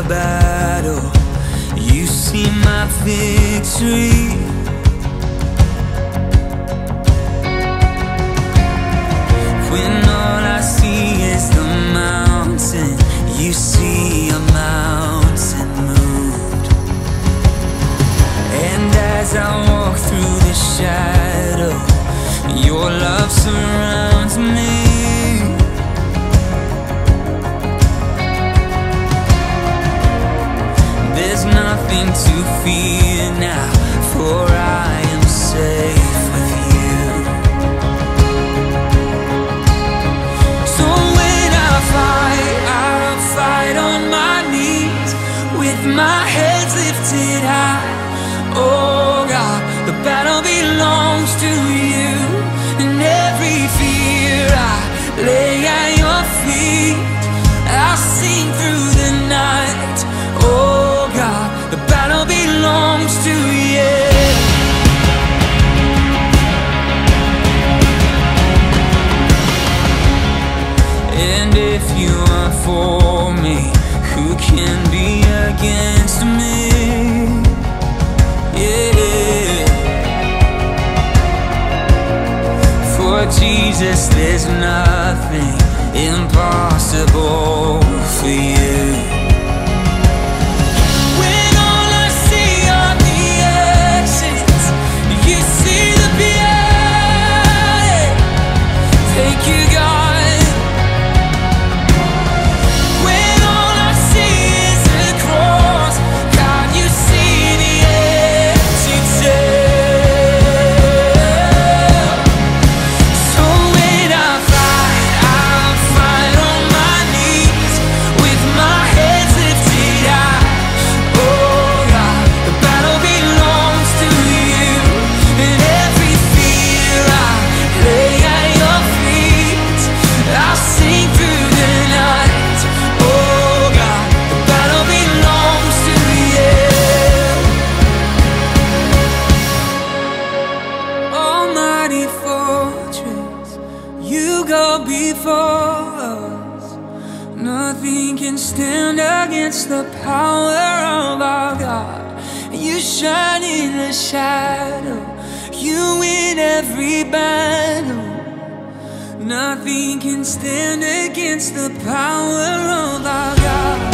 the battle, you see my victory. When all I see is the mountain, you see a mountain moved. And as I walk through the shadow, your love surrounds me. There's nothing to fear now, for I am safe with you. So when I'll fight on my knees, with my head lifted high. Oh God, the battle belongs to you, and every fear I lay at your feet. I'll sing through the night. Oh God, the battle belongs to you. And if you are for me, who can be against me? Yeah. For Jesus, there's nothing impossible for you. Go before us. Nothing can stand against the power of our God. You shine in the shadow, you win every battle. Nothing can stand against the power of our God.